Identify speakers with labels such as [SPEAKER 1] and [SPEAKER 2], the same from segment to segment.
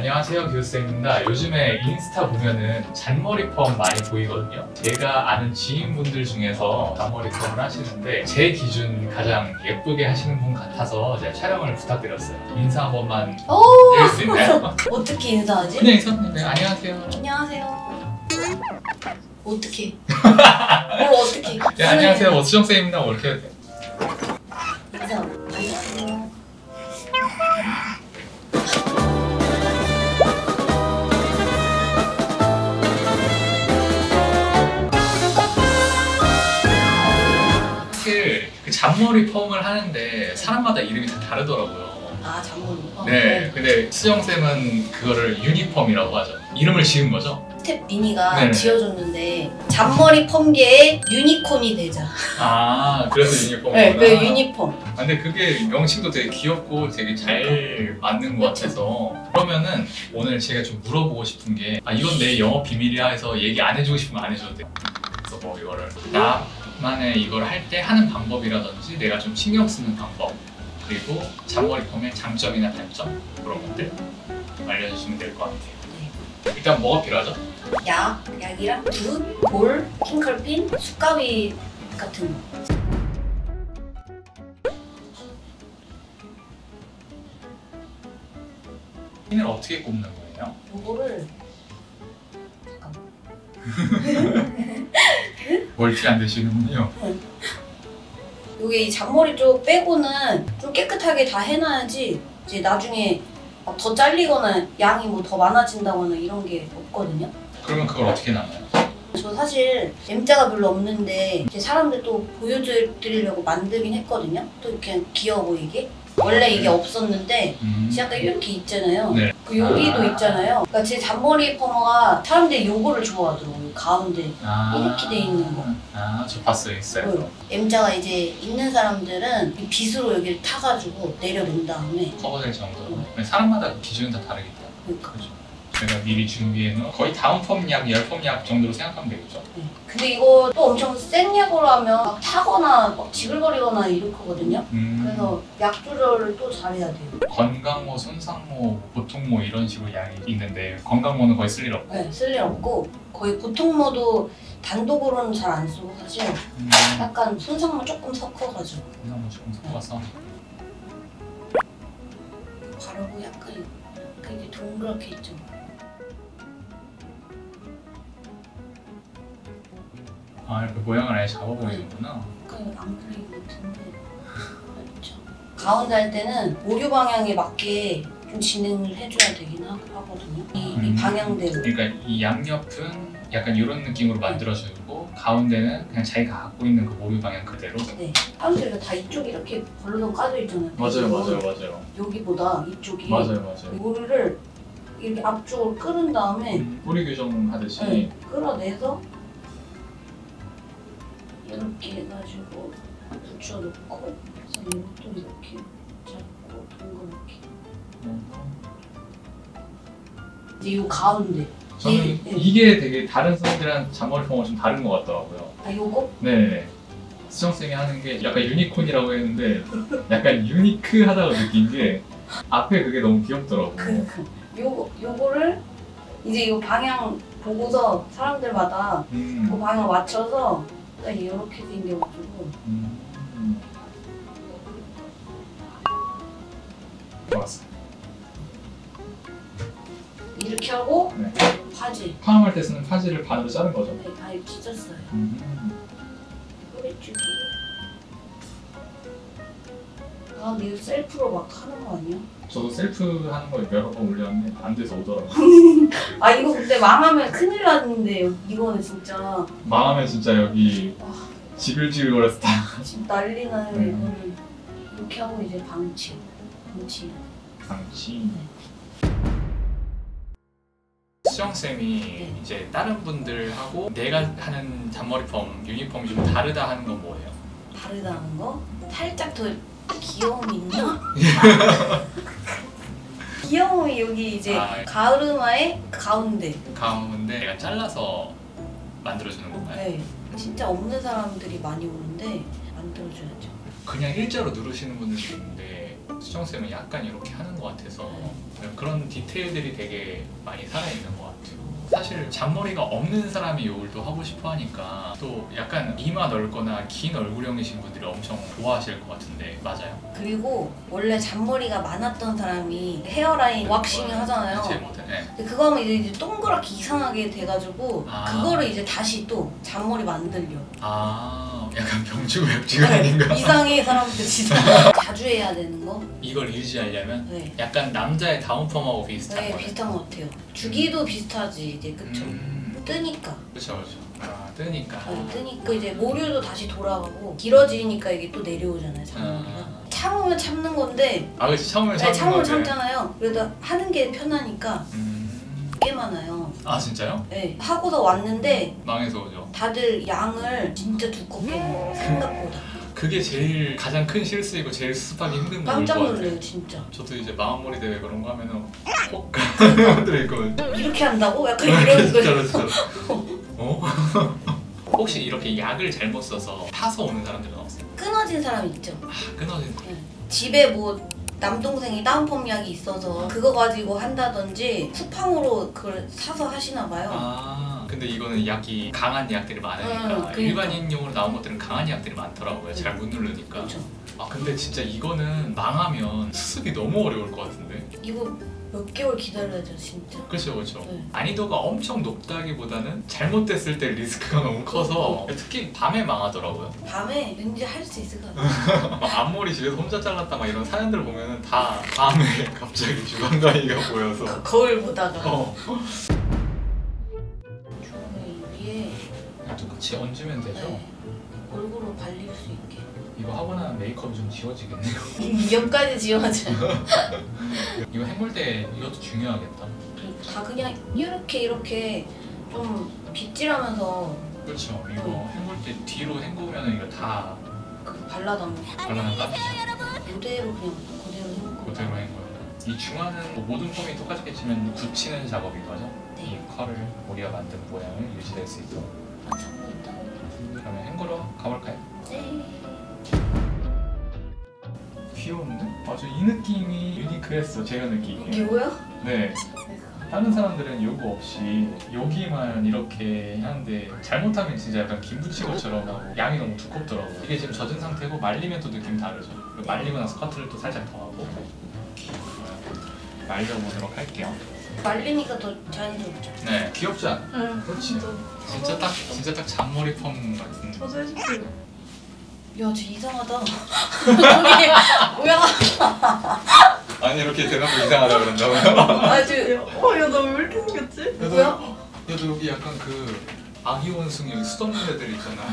[SPEAKER 1] 안녕하세요, 교수쌤입니다. 요즘에 인스타 보면은 잔머리 펌 많이 보이거든요. 제가 아는 지인분들 중에서 잔머리 펌을 하시는데 제 기준 가장 예쁘게 하시는 분 같아서 제가 촬영을 부탁드렸어요. 인사 한 번만 해줄 수 있나요?
[SPEAKER 2] 어떻게 인사하지?
[SPEAKER 1] 그냥 인사. 네, 안녕하세요.
[SPEAKER 2] 안녕하세요. 어떻게? 뭘 어떻게?
[SPEAKER 1] 네, 안녕하세요, 수정쌤입니다. 뭐 이렇게 해도 돼요.
[SPEAKER 2] 인사. 안녕하세요.
[SPEAKER 1] 사실 그 잔머리 펌을 하는데 사람마다 이름이 다 다르더라고요.
[SPEAKER 2] 아, 잔머리.
[SPEAKER 1] 네, 근데 수정쌤은 그거를 유니펌이라고 하죠. 이름을 지은 거죠?
[SPEAKER 2] 스텝 미니가
[SPEAKER 1] 네네.
[SPEAKER 2] 지어줬는데 잔머리 펌계의 유니콘이 되자.
[SPEAKER 1] 아, 그래서 유니펌이구나.
[SPEAKER 2] 네, 그 유니폼.
[SPEAKER 1] 근데 그게 명칭도 되게 귀엽고 되게 잘 맞는 것 같아서. 그러면은 오늘 제가 좀 물어보고 싶은 게, 아, 이건 내 영업 비밀이야 해서 얘기 안 해주고 싶으면 안 해줘도 돼요. 그래서 뭐 이거를 나만의 이걸 할 때 하는 방법이라든지 내가 좀 신경 쓰는 방법, 그리고 잔머리 펌의 장점이나 단점, 그런 것들 알려주시면 될 것 같아요. 일단 뭐가 필요하죠?
[SPEAKER 2] 약이랑 붓, 볼, 핑클핀, 숟가위 같은 거.
[SPEAKER 1] 핀을 어떻게 꼽는 거예요?
[SPEAKER 2] 요거를
[SPEAKER 1] 멀티 안 되시는군요.
[SPEAKER 2] 요게 이 잔머리 쪽 빼고는 좀 깨끗하게 다 해놔야지 이제 나중에 막 더 잘리거나 양이 뭐 더 많아진다거나 이런 게 없거든요.
[SPEAKER 1] 그러면 그걸 어떻게 나눠요?
[SPEAKER 2] 저 사실 M자가 별로 없는데 이제 사람들 또 보여드리려고 만들긴 했거든요. 또 그냥 귀여워 보이게. 원래 이게 없었는데 약간 이렇게 있잖아요.
[SPEAKER 1] 네.
[SPEAKER 2] 그 여기도 있잖아요. 그러니까 제 잔머리 펌어가 사람들이 요거를 좋아하더라고요. 가운데 이렇게 돼 있는 거.
[SPEAKER 1] 아, 저 봤어요, 있어요.
[SPEAKER 2] M자가 이제 있는 사람들은 이 빗으로 여기를 타가지고 내려놓은 다음에
[SPEAKER 1] 커버될 정도로. 사람마다 기준은 다 다르겠다.
[SPEAKER 2] 그러니까.
[SPEAKER 1] 그렇죠. 제가 미리 준비해놓은 거의 다운 펌 약, 열 펌 약 정도로 생각하면 되겠죠.
[SPEAKER 2] 네. 근데 이거 또 엄청 센 약으로 하면 막 타거나 막 지글거리거나 이렇거든요. 그래서 약 조절을 또 잘해야 돼요.
[SPEAKER 1] 건강모, 손상모, 보통모 이런 식으로 약이 있는데 건강모는 거의 쓸 일 없고.
[SPEAKER 2] 네, 쓸 일 없고 거의 보통모도 단독으로는 잘 안 쓰고 사실 약간 손상모 조금 섞어가지고
[SPEAKER 1] 건강모 조금 섞어서.
[SPEAKER 2] 바르고 약간 이렇게 동그랗게 있죠.
[SPEAKER 1] 아, 이렇게 모양을 아예 잡아보이는구나.
[SPEAKER 2] 약간 안 그린 것 같은데 그렇죠. 가운데 할 때는 오류 방향에 맞게 좀 진행을 해줘야 되긴 하거든요. 이 방향대로.
[SPEAKER 1] 그러니까 이 양옆은 약간 이런 느낌으로 만들어주고 가운데는 그냥 자기가 갖고 있는 그 모유 방향 그대로.
[SPEAKER 2] 네. 사람들이 다 이쪽이 이렇게 벌러덩 까져 있잖아요.
[SPEAKER 1] 맞아요.
[SPEAKER 2] 여기보다 이쪽이.
[SPEAKER 1] 맞아요.
[SPEAKER 2] 모류를 이렇게 앞쪽으로 끌은 다음에
[SPEAKER 1] 뿌리 교정하듯이.
[SPEAKER 2] 네, 끌어내서 이렇게 해가지고 붙여놓고 그래서 이것도 이렇게 잡고 동그랗게 이제 이 가운데
[SPEAKER 1] 저는 이게 되게 다른 사람들이랑 잔머리 펌은 좀 다른 것 같더라고요.
[SPEAKER 2] 아 요거?
[SPEAKER 1] 네. 수정쌤이 하는 게 약간 유니콘이라고 했는데 약간 유니크하다고 느낀 게 앞에 그게 너무 귀엽더라고요.
[SPEAKER 2] 요거를 이제 이 방향 보고서 사람들마다 그 방향 맞춰서 이렇게 생겨가지고
[SPEAKER 1] 좋았어.
[SPEAKER 2] 이렇게 하고
[SPEAKER 1] 네.
[SPEAKER 2] 파지.
[SPEAKER 1] 파마할 때 쓰는 파지를 반으로 자른 거죠?
[SPEAKER 2] 네, 다 이렇게 찢었어요. 뿌리주기. 아, 근데 이거 셀프로 막 하는 거 아니야?
[SPEAKER 1] 저도 셀프 하는 거 여러 번 올렸는데 안 돼서 오더라고요.
[SPEAKER 2] 아, 이거 근데 망하면 큰일 났는데 이거는 진짜
[SPEAKER 1] 망하면 진짜 여기 지글지글거려서 다.
[SPEAKER 2] 지금 난리 나요. 이거는 이렇게 하고 이제 방치.
[SPEAKER 1] 수정쌤이 이제 다른 분들하고 내가 하는 잔머리 펌, 유니폼이 좀 다르다 하는 건 뭐예요?
[SPEAKER 2] 다르다는 거? 살짝 더 귀여움이 있나? 귀여움이 여기 이제 가르마의 가운데
[SPEAKER 1] 내가 잘라서 만들어주는 건가요?
[SPEAKER 2] 네. 진짜 없는 사람들이 많이 오는데 만들어줘야죠.
[SPEAKER 1] 그냥 일자로 누르시는 분들도 있는데 수정쌤은 약간 이렇게 하는 것 같아서
[SPEAKER 2] 네.
[SPEAKER 1] 그런 디테일들이 되게 많이 살아있는 것 같아요. 사실 잔머리가 없는 사람이 요걸 또 하고 싶어 하니까 또 약간 이마 넓거나 긴 얼굴형이신 분들이 엄청 좋아하실 것 같은데 맞아요?
[SPEAKER 2] 그리고 원래 잔머리가 많았던 사람이 헤어라인 왁싱 하잖아요.
[SPEAKER 1] 제 못해. 네.
[SPEAKER 2] 근데 그거 하면 이제 동그랗게 이상하게 돼가지고
[SPEAKER 1] 아.
[SPEAKER 2] 그거를 이제 다시 또 잔머리 만들려.
[SPEAKER 1] 아 약간 병주고 벽주가 아닌가?
[SPEAKER 2] 이상해 사람들 진짜. 자주 해야 되는 거?
[SPEAKER 1] 이걸 유지하려면
[SPEAKER 2] 네.
[SPEAKER 1] 약간 남자의 다운펌하고 비슷한
[SPEAKER 2] 네,
[SPEAKER 1] 거예요.
[SPEAKER 2] 비슷한 것 같아요. 주기도 비슷하지 이제 그쵸? 뜨니까.
[SPEAKER 1] 그쵸. 아 뜨니까.
[SPEAKER 2] 뜨니까 이제 모류도 다시 돌아가고 길어지니까 이게 또 내려오잖아요 잔머리가. 참으면 참는 건데.
[SPEAKER 1] 아 그치 참으면
[SPEAKER 2] 네, 참으면
[SPEAKER 1] 건데.
[SPEAKER 2] 참잖아요. 그래도 하는 게 편하니까 꽤 많아요.
[SPEAKER 1] 아 진짜요?
[SPEAKER 2] 네. 하고서 왔는데
[SPEAKER 1] 망해서 오죠.
[SPEAKER 2] 다들 양을 진짜 두껍게 해요. 생각보다.
[SPEAKER 1] 그게 제일 가장 큰 실수이고 제일 수습하기 힘든 부분일
[SPEAKER 2] 깜짝
[SPEAKER 1] 것 같아요.
[SPEAKER 2] 놀래요 진짜.
[SPEAKER 1] 저도 이제 마음머리 대회 그런 거 하면은 혹 가는 분들이 있거든요.
[SPEAKER 2] 이렇게 한다고? 약간 이런 거예요.
[SPEAKER 1] 진짜로. 어? 혹시 이렇게 약을 잘못 써서 타서 오는 사람들은 없어요?
[SPEAKER 2] 끊어진 사람 있죠.
[SPEAKER 1] 아 끊어진 거.
[SPEAKER 2] 네. 집에 뭐 남동생이 다운펌 약이 있어서 그거 가지고 한다든지 쿠팡으로 그걸 사서 하시나 봐요.
[SPEAKER 1] 아 근데 이거는 약이 강한 약들이 많으니까
[SPEAKER 2] 그러니까.
[SPEAKER 1] 일반인용으로 나온 것들은 강한 약들이 많더라고요. 잘 못 누르니까.
[SPEAKER 2] 그렇죠.
[SPEAKER 1] 아 근데 진짜 이거는 망하면 수습이 너무 어려울 것 같은데.
[SPEAKER 2] 이거 몇 개월 기다려야죠 진짜.
[SPEAKER 1] 그렇죠 그렇죠.
[SPEAKER 2] 네.
[SPEAKER 1] 난이도가 엄청 높다기보다는 잘못됐을 때 리스크가 너무 커서 특히 밤에 망하더라고요.
[SPEAKER 2] 밤에 왠지 할 수 있을 것 같아요.
[SPEAKER 1] 막 앞머리 집에서 혼자 잘랐다 막 이런 사연들 보면은 다 밤에 갑자기 주방가위가 보여서
[SPEAKER 2] 거울 보다가. 이 위에
[SPEAKER 1] 똑같이 얹으면 되죠?
[SPEAKER 2] 네. 골고루 발릴 수 있게.
[SPEAKER 1] 이거 하고 나면 메이크업이 좀 지워지겠네요.
[SPEAKER 2] 이염까지 지워져.
[SPEAKER 1] 이거 해물 때 이것도 중요하겠다.
[SPEAKER 2] 다 그냥 이렇게 좀 빗질하면서
[SPEAKER 1] 그렇죠. 이거 해물 때 뒤로 헹구면 이거 다
[SPEAKER 2] 발라담는
[SPEAKER 1] 발라는 값이죠.
[SPEAKER 2] 그대로 그냥 그대로 헹구.
[SPEAKER 1] 그대로 헹궈요. 이 중화는 뭐 모든 폼이 똑같겠지만 굳히는 작업인 거죠?
[SPEAKER 2] 네.
[SPEAKER 1] 이 컬을 우리가 만든 모양을 유지될 수 있도록.
[SPEAKER 2] 참고 있다.
[SPEAKER 1] 그러면 헹구러 가볼까요?
[SPEAKER 2] 네.
[SPEAKER 1] 귀여운데? 맞아 이 느낌이 유니크했어 제가 느끼기에.
[SPEAKER 2] 이게 뭐야?
[SPEAKER 1] 네. 다른 사람들은 요거 없이 여기만 이렇게 하는데 잘못하면 진짜 약간 김부치 것처럼 하고 양이 너무 두껍더라고요. 이게 지금 젖은 상태고 말리면 또 느낌 다르죠. 그리고 말리고 나서 커트를 또 살짝 더 하고 말려보도록 할게요.
[SPEAKER 2] 말리니까 더 자연스럽죠.
[SPEAKER 1] 네 귀엽지 않아?
[SPEAKER 3] 응.
[SPEAKER 1] 그렇지. 진짜 딱 잔머리 펌 같은.
[SPEAKER 3] 저도 해주세요.
[SPEAKER 2] 야, 쟤 이상하다. 여기 뭐야?
[SPEAKER 1] 아니 이렇게 대놓고 이상하다 그런다고요?
[SPEAKER 2] 아, 저
[SPEAKER 3] 야, 나 왜 이렇게 생겼지?
[SPEAKER 2] 누구야?
[SPEAKER 1] 야너 여기 약간 그 아기 원숭이 여기 수돗물 애들 있잖아.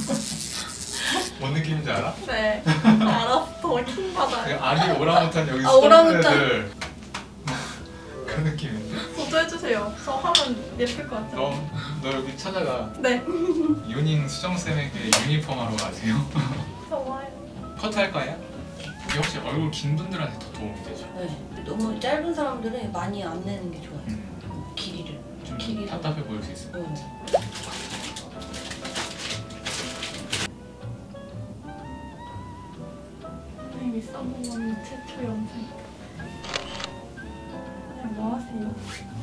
[SPEAKER 1] 뭔 느낌인지 알아?
[SPEAKER 3] 네. 알았어.
[SPEAKER 1] 그
[SPEAKER 3] 킹받아요.
[SPEAKER 1] 아기 오랑우탄 여기
[SPEAKER 2] 아,
[SPEAKER 1] 수돗물
[SPEAKER 2] 오랑우탄.
[SPEAKER 1] 애들. 그 느낌인데?
[SPEAKER 3] 저도 해주세요. 저 하면 예쁠 것 같아요.
[SPEAKER 1] 너 여기 찾아가.
[SPEAKER 3] 네.
[SPEAKER 1] 유닝 수정쌤에게 유니폼 하러 가세요.
[SPEAKER 3] 좋아요.
[SPEAKER 1] 커트 할 거예요? 이게 혹시 얼굴 긴 분들한테 더 도움이 되죠?
[SPEAKER 2] 네. 너무 짧은 사람들은 많이 안 내는 게 좋아요. 길이를.
[SPEAKER 1] 좀
[SPEAKER 2] 길이를.
[SPEAKER 1] 답답해 보일 수 있어요.
[SPEAKER 3] 선생님이 써보는 최초 영상. 그냥 뭐 하세요?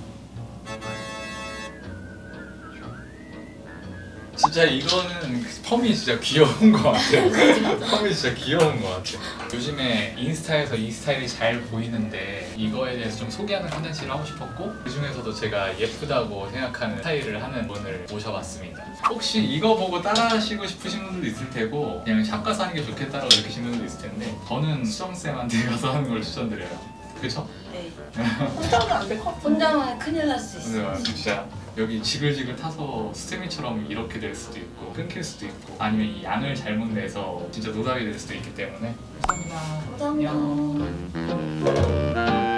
[SPEAKER 1] 진짜 이거는 펌이 진짜 귀여운 것 같아요. 펌이 진짜 귀여운 것 같아요. 요즘에 인스타에서 이 스타일이 잘 보이는데 이거에 대해서 좀 소개하는 컨텐츠를 하고 싶었고 그 중에서도 제가 예쁘다고 생각하는 스타일을 하는 분을 모셔봤습니다. 혹시 이거 보고 따라하시고 싶으신 분들도 있을 테고 그냥 샵 가서 하는 게 좋겠다라고 느끼시는 분들도 있을 텐데 저는 수정쌤한테 가서 하는 걸 추천드려요. 그쵸?
[SPEAKER 2] 네.
[SPEAKER 3] 혼자는 안 돼. 컷.
[SPEAKER 2] 혼자만 큰일 날 수 있어요.
[SPEAKER 1] 근데 진짜 여기 지글지글 타서 스테미처럼 이렇게 될 수도 있고 끊길 수도 있고 아니면 이 양을 잘못 내서 진짜 노답이 될 수도 있기 때문에 감사합니다.
[SPEAKER 2] 감사합니다.
[SPEAKER 1] 안녕.